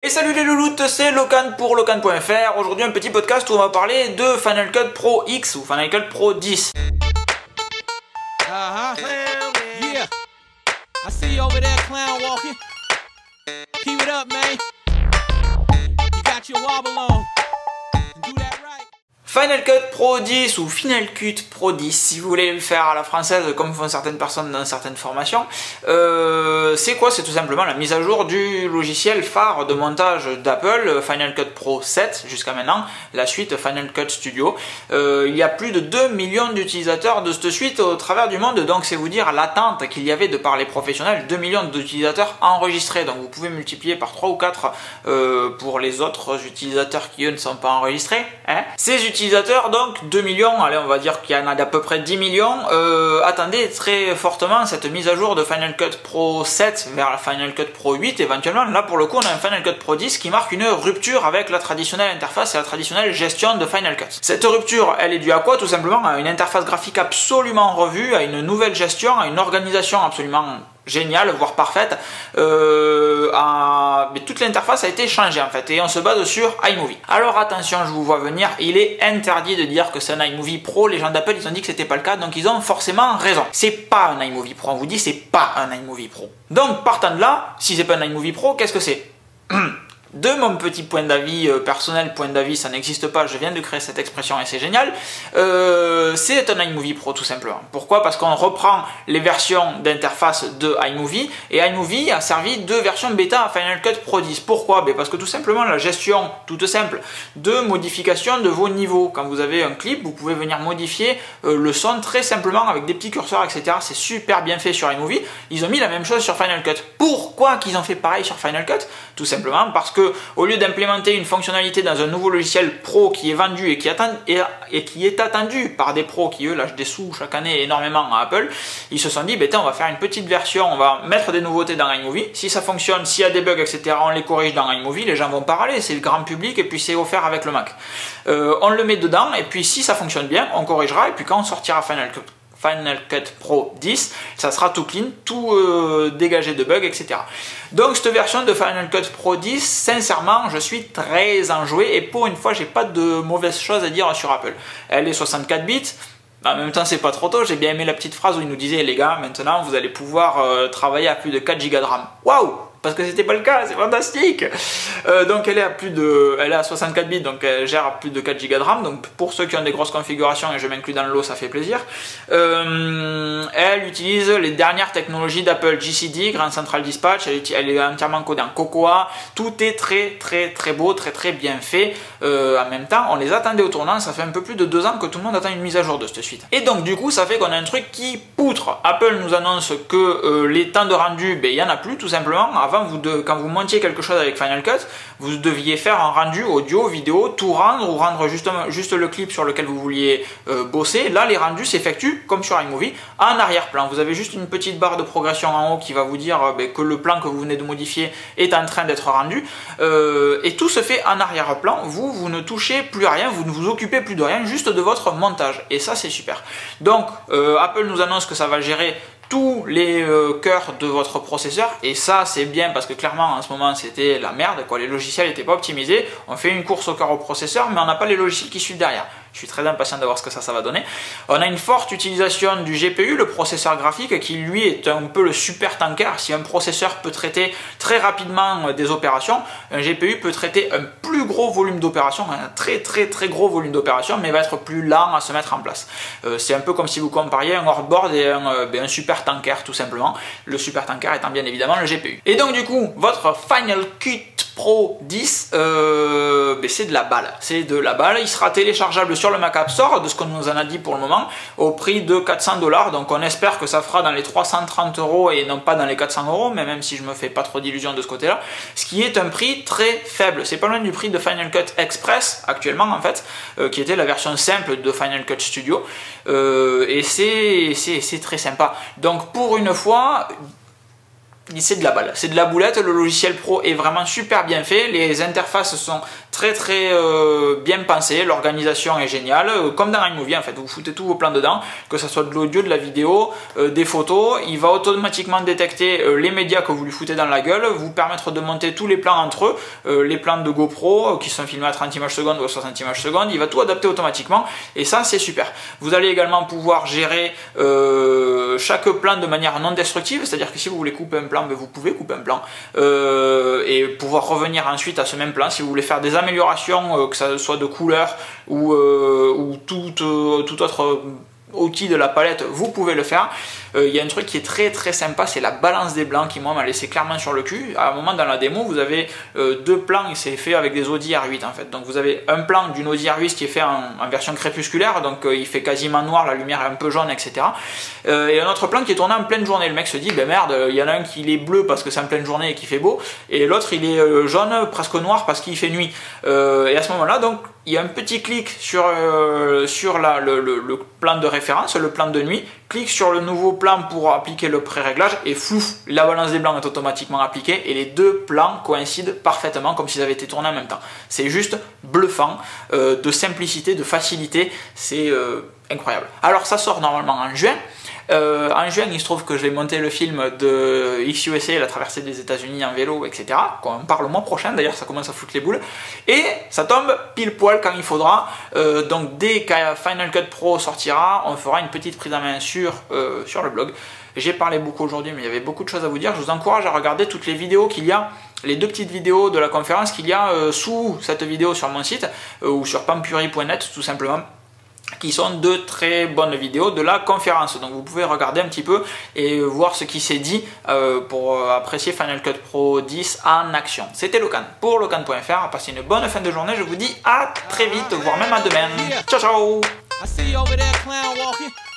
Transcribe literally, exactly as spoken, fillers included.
Et salut les louloutes, c'est Locan pour Locan point F R. Aujourd'hui un petit podcast où on va parler de Final Cut Pro X ou Final Cut Pro dix. Uh-huh. Yeah. I see you over there, clown walking. Keep it up, man. You got your wobble on. Do that right. Final Cut Pro dix ou Final Cut Pro dix, si vous voulez le faire à la française comme font certaines personnes dans certaines formations, euh, c'est quoi? C'est tout simplement la mise à jour du logiciel phare de montage d'Apple, Final Cut Pro sept jusqu'à maintenant, la suite Final Cut Studio. Euh, il y a plus de deux millions d'utilisateurs de cette suite au travers du monde, donc c'est vous dire l'attente qu'il y avait de par les professionnels, deux millions d'utilisateurs enregistrés, donc vous pouvez multiplier par trois ou quatre euh, pour les autres utilisateurs qui eux ne sont pas enregistrés. Hein, ces utilisateurs Utilisateurs, donc deux millions, allez on va dire qu'il y en a d'à peu près dix millions, euh, attendez très fortement cette mise à jour de Final Cut Pro sept vers la Final Cut Pro huit éventuellement. Là pour le coup on a un Final Cut Pro dix qui marque une rupture avec la traditionnelle interface et la traditionnelle gestion de Final Cut. Cette rupture elle est due à quoi? Tout simplement à une interface graphique absolument revue, à une nouvelle gestion, à une organisation absolument géniale, voire parfaite. Euh, à... Mais toute l'interface a été changée en fait et on se base sur iMovie. Alors attention, je vous vois venir, il est interdit de dire que c'est un iMovie Pro. Les gens d'Apple ils ont dit que c'était pas le cas, donc ils ont forcément raison. C'est pas un iMovie Pro, on vous dit c'est pas un iMovie Pro. Donc partant de là, si c'est pas un iMovie Pro, qu'est-ce que c'est? De mon petit point d'avis euh, personnel, point d'avis ça n'existe pas, je viens de créer cette expression et c'est génial, euh, c'est un iMovie Pro tout simplement. Pourquoi? Parce qu'on reprend les versions d'interface de iMovie et iMovie a servi de version bêta à Final Cut Pro dix. Pourquoi? Ben parce que tout simplement la gestion toute simple de modification de vos niveaux. Quand vous avez un clip, vous pouvez venir modifier euh, le son très simplement avec des petits curseurs, et cetera. C'est super bien fait sur iMovie. Ils ont mis la même chose sur Final Cut. Pourquoi qu'ils ont fait pareil sur Final Cut? Tout simplement parce que au lieu d'implémenter une fonctionnalité dans un nouveau logiciel pro qui est vendu et qui, attend, et, et qui est attendu par des pros qui eux lâchent des sous chaque année énormément à Apple, ils se sont dit ben, on va faire une petite version, on va mettre des nouveautés dans iMovie, si ça fonctionne, s'il y a des bugs, et cetera, on les corrige dans iMovie, les gens vont pas râler, c'est le grand public et puis c'est offert avec le Mac. Euh, on le met dedans et puis si ça fonctionne bien, on corrigera et puis quand on sortira Final Cut Final Cut Pro dix, ça sera tout clean, tout euh, dégagé de bugs, et cetera. Donc cette version de Final Cut Pro dix, sincèrement, je suis très enjoué et pour une fois, j'ai pas de mauvaises choses à dire sur Apple. Elle est soixante-quatre bits. En même temps, c'est pas trop tôt. J'ai bien aimé la petite phrase où il nous disait, les gars, maintenant, vous allez pouvoir euh, travailler à plus de quatre gigas de RAM. Waouh! Parce que c'était pas le cas, c'est fantastique. Euh, donc elle est à plus de, elle est à soixante-quatre bits, donc elle gère plus de quatre gigas de RAM. Donc pour ceux qui ont des grosses configurations et je m'inclus dans le lot, ça fait plaisir. Euh, elle utilise les dernières technologies d'Apple, G C D, Grand Central Dispatch. Elle, elle est entièrement codée en Cocoa. Tout est très très très beau, très très bien fait. Euh, en même temps, on les attendait au tournant. Ça fait un peu plus de deux ans que tout le monde attend une mise à jour de cette suite. Et donc du coup, ça fait qu'on a un truc qui poutre. Apple nous annonce que euh, les temps de rendu, ben il y en a plus tout simplement. Avant, vous de, quand vous montiez quelque chose avec Final Cut, vous deviez faire un rendu audio, vidéo, tout rendre ou rendre justement, juste le clip sur lequel vous vouliez euh, bosser. Là, les rendus s'effectuent, comme sur iMovie, en arrière-plan. Vous avez juste une petite barre de progression en haut qui va vous dire euh, ben, que le plan que vous venez de modifier est en train d'être rendu. Euh, et tout se fait en arrière-plan. Vous, vous ne touchez plus à rien, vous ne vous occupez plus de rien, juste de votre montage. Et ça, c'est super. Donc, euh, Apple nous annonce que ça va gérer tous les euh, cœurs de votre processeur et ça c'est bien parce que clairement en ce moment c'était la merde quoi, les logiciels n'étaient pas optimisés, on fait une course au cœur au processeur mais on n'a pas les logiciels qui suivent derrière. Je suis très impatient de voir ce que ça, ça va donner. On a une forte utilisation du G P U, le processeur graphique, qui lui est un peu le super tanker. Si un processeur peut traiter très rapidement des opérations, un G P U peut traiter un plus gros volume d'opérations, un très très très gros volume d'opérations, mais va être plus lent à se mettre en place. Euh, c'est un peu comme si vous compariez un hardboard et un, euh, ben, un super tanker tout simplement. Le super tanker étant bien évidemment le G P U. Et donc du coup, votre Final Cut Pro dix, euh, ben, c'est de la balle. C'est de la balle. Il sera téléchargeable sur le Mac App Store, de ce qu'on nous en a dit pour le moment, au prix de quatre cents dollars. Donc on espère que ça fera dans les trois cent trente euros et non pas dans les quatre cents euros, mais même si je me fais pas trop d'illusions de ce côté-là, ce qui est un prix très faible. C'est pas loin du prix de Final Cut Express actuellement en fait, euh, qui était la version simple de Final Cut Studio. Euh, et c'est très sympa. Donc pour une fois, c'est de la balle, c'est de la boulette. Le logiciel pro est vraiment super bien fait, les interfaces sont très très euh, bien pensées, l'organisation est géniale, euh, comme dans iMovie en fait, vous foutez tous vos plans dedans, que ce soit de l'audio, de la vidéo, euh, des photos, il va automatiquement détecter euh, les médias que vous lui foutez dans la gueule, vous permettre de monter tous les plans entre eux, euh, les plans de GoPro euh, qui sont filmés à trente images secondes ou à soixante images secondes, il va tout adapter automatiquement et ça c'est super. Vous allez également pouvoir gérer euh, chaque plan de manière non destructive, c'est-à-dire que si vous voulez couper un plan, ben vous pouvez couper un plan euh, et pouvoir revenir ensuite à ce même plan. Si vous voulez faire des améliorations, euh, que ça soit de couleur ou, euh, ou tout, euh, tout autre euh, outil de la palette, vous pouvez le faire. Il euh, y a un truc qui est très très sympa, c'est la balance des blancs qui moi m'a laissé clairement sur le cul. À un moment dans la démo, vous avez euh, deux plans et c'est fait avec des Audi R huit en fait. Donc vous avez un plan d'une Audi R huit qui est fait en, en version crépusculaire, donc euh, il fait quasiment noir, la lumière est un peu jaune, et cetera. Euh, et un autre plan qui est tourné en pleine journée. Le mec se dit, ben merde, il y en a un qui est bleu parce que c'est en pleine journée et qui fait beau, et l'autre il est euh, jaune, presque noir parce qu'il fait nuit. Euh, et à ce moment-là, donc il y a un petit clic sur, euh, sur la, le, le, le plan de référence, le plan de nuit, clique sur le nouveau plan pour appliquer le pré-réglage et flouf, la balance des blancs est automatiquement appliquée et les deux plans coïncident parfaitement comme s'ils avaient été tournés en même temps. C'est juste bluffant, euh, de simplicité, de facilité, c'est euh, incroyable. Alors ça sort normalement en juin. Euh, en juin, il se trouve que j'ai monté le film de X U S A, la traversée des États-Unis en vélo, et cetera. Qu'on parle le mois prochain, d'ailleurs, ça commence à foutre les boules. Et ça tombe pile poil quand il faudra. Euh, donc, dès que Final Cut Pro sortira, on fera une petite prise en main sur, euh, sur le blog. J'ai parlé beaucoup aujourd'hui, mais il y avait beaucoup de choses à vous dire. Je vous encourage à regarder toutes les vidéos qu'il y a, les deux petites vidéos de la conférence qu'il y a euh, sous cette vidéo sur mon site euh, ou sur pampuri point net, tout simplement, qui sont de très bonnes vidéos de la conférence. Donc vous pouvez regarder un petit peu et voir ce qui s'est dit euh, pour apprécier Final Cut Pro dix en action. C'était Locan pour Locan point F R. Passez une bonne fin de journée. Je vous dis à très vite, voire même à demain. Ciao ciao.